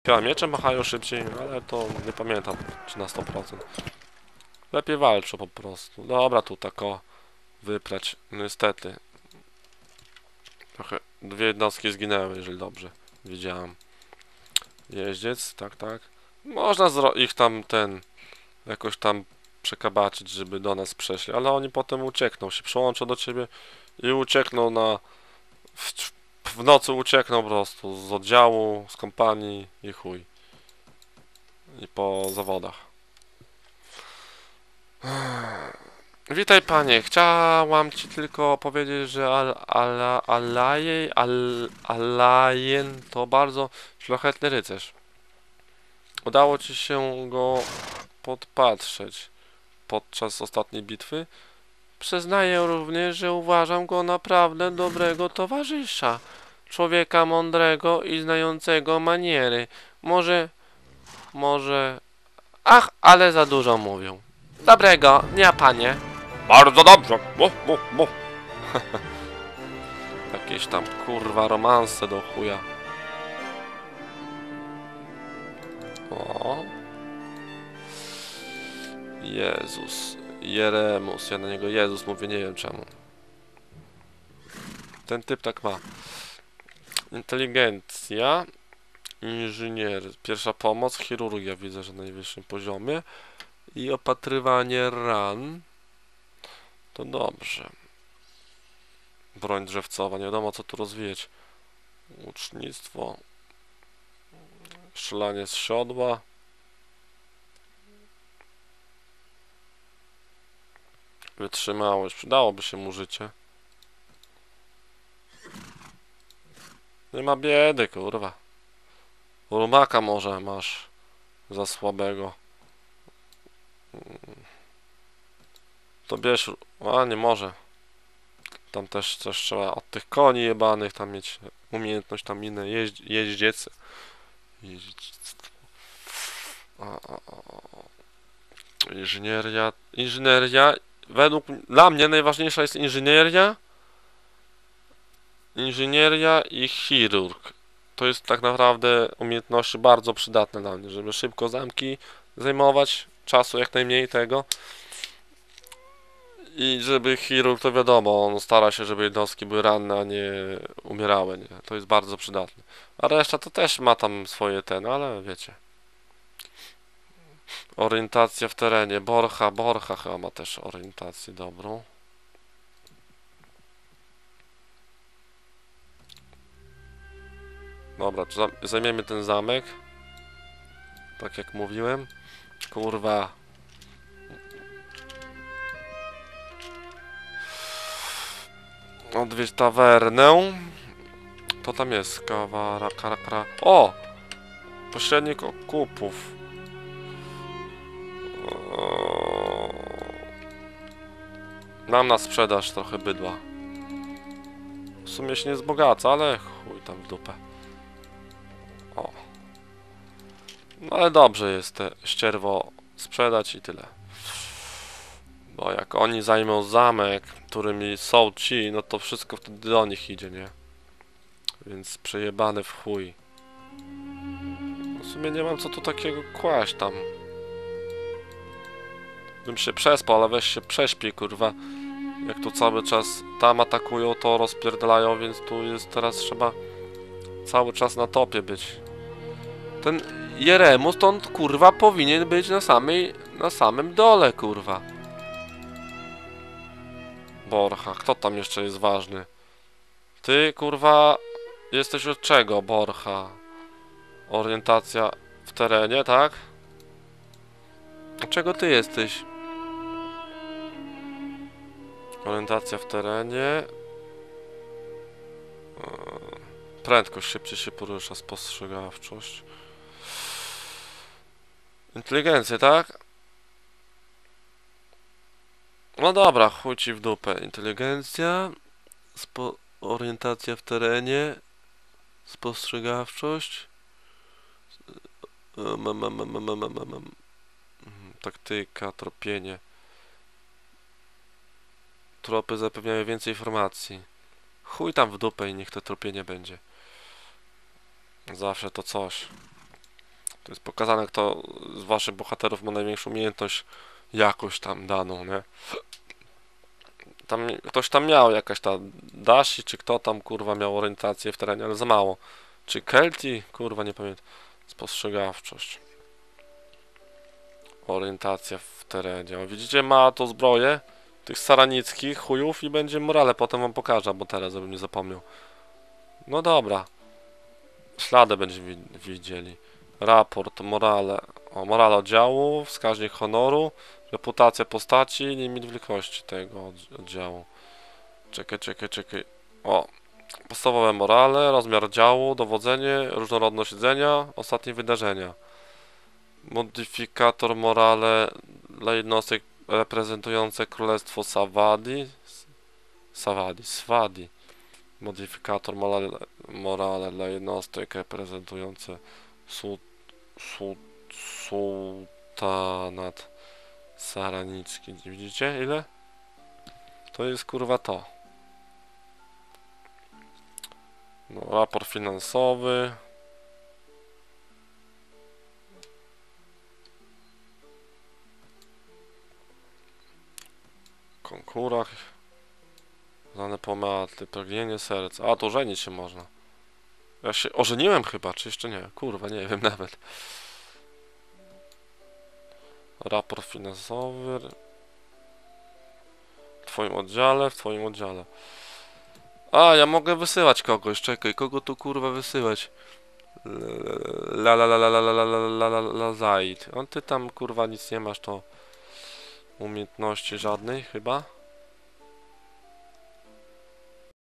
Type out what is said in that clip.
Chyba miecze machają szybciej, ale to nie pamiętam, czy na 100%. Lepiej walczą po prostu. Dobra, tu tak o wyprać. No niestety. Trochę dwie jednostki zginęły, jeżeli dobrze widziałem. Jeździec, tak, tak. Można ich tam jakoś tam przekabaczyć, żeby do nas przeszli, ale oni potem uciekną, się przyłączą do ciebie i uciekną w nocy uciekną po prostu z oddziału, z kompanii i chuj. I po zawodach. Witaj panie, chciałam ci tylko powiedzieć, że Alajen to bardzo szlachetny rycerz. Udało ci się go podpatrzeć podczas ostatniej bitwy. Przyznaję również, że uważam go naprawdę dobrego towarzysza. Człowieka mądrego i znającego maniery. Może... Ach, ale za dużo mówią. Dobrego dnia, panie. Bardzo dobrze. Mów. Jakieś tam kurwa romanse do chuja. O. Jezus. Jeremus. Ja na niego Jezus mówię, nie wiem czemu. Ten typ tak ma. Inteligencja. Inżynier. Pierwsza pomoc. Chirurgia widzę, że na najwyższym poziomie. I opatrywanie ran. To dobrze. Broń drzewcowa. Nie wiadomo co tu rozwijać. Łucznictwo. Strzelanie z siodła. Wytrzymałość. Przydałoby się mu życie. Nie ma biedy, kurwa. Rumaka może masz za słabego. To bierz... A, nie może. Tam też coś trzeba od tych koni jebanych tam mieć umiejętność tam inne. Jeździec. Jeździectwo. Inżynieria. Inżynieria. Dla mnie najważniejsza jest inżynieria. Inżynieria i chirurg. To jest tak naprawdę umiejętności bardzo przydatne dla mnie, żeby szybko zamki zajmować, czasu jak najmniej tego. I żeby chirurg, to wiadomo, on stara się, żeby jednostki były ranne, a nie umierały, nie? To jest bardzo przydatne. A reszta to też ma tam swoje ale wiecie. Orientacja w terenie. Borcha chyba ma też orientację dobrą. Dobra, zajmiemy ten zamek. Tak jak mówiłem. Kurwa. Odwiedź tawernę. To tam jest. Kara. O! Pośrednik okupów. Nam na sprzedaż trochę bydła. W sumie się nie wzbogaca, ale chuj tam w dupę. O. No ale dobrze jest te ścierwo sprzedać i tyle. Bo jak oni zajmą zamek, którymi są ci, no to wszystko wtedy do nich idzie, nie? Więc przejebane w chuj. W sumie nie mam co tu takiego kłaść tam. Bym się przespał, ale weź się prześpi, kurwa. Jak tu cały czas tam atakują, to rozpierdalają, więc tu jest teraz trzeba cały czas na topie być. Ten Jeremus to on, kurwa, powinien być na samym dole, kurwa. Borcha, kto tam jeszcze jest ważny? Ty, kurwa, jesteś od czego, Borcha? Orientacja w terenie, tak? Od czego ty jesteś? Orientacja w terenie. Prędkość, szybciej się porusza, spostrzegawczość. Inteligencję, tak? No dobra, chuj ci w dupę. Inteligencja, orientacja w terenie, spostrzegawczość. Taktyka, tropienie. Tropy zapewniają więcej informacji. Chuj tam w dupę i niech to tropienie będzie. Zawsze to coś. To jest pokazane, kto z waszych bohaterów ma największą umiejętność jakoś tam daną, nie? Tam ktoś tam miał, jakaś ta Dashi, czy kto tam, kurwa, miał orientację w terenie, ale za mało. Czy Kelti? Kurwa, nie pamiętam. Spostrzegawczość. Orientacja w terenie. O, widzicie, ma to zbroję tych saranickich chujów i będzie morale, potem wam pokażę, bo teraz, żebym nie zapomniał. No dobra. Ślady będziemy widzieli. Raport, morale. O, morale oddziału, wskaźnik honoru, reputacja postaci, limit wielkości tego oddziału. Czekaj. O, podstawowe morale, rozmiar działu, dowodzenie, różnorodność jedzenia, ostatnie wydarzenia. Modyfikator morale dla jednostek reprezentujące królestwo Swadi. Modyfikator morale dla jednostek reprezentujące su, Sultanat Saranicki. Widzicie ile? To jest kurwa to. No, raport finansowy. Konkurach. Znane pomaty, pragnienie serca. A, to żenić się można. Ja się ożeniłem chyba, czy jeszcze nie? Kurwa, nie wiem nawet. Raport finansowy. W twoim oddziale. A, ja mogę wysyłać kogoś, czekaj, kogo tu kurwa wysyłać? Zaid. On ty tam kurwa nic nie masz, to umiejętności żadnej chyba.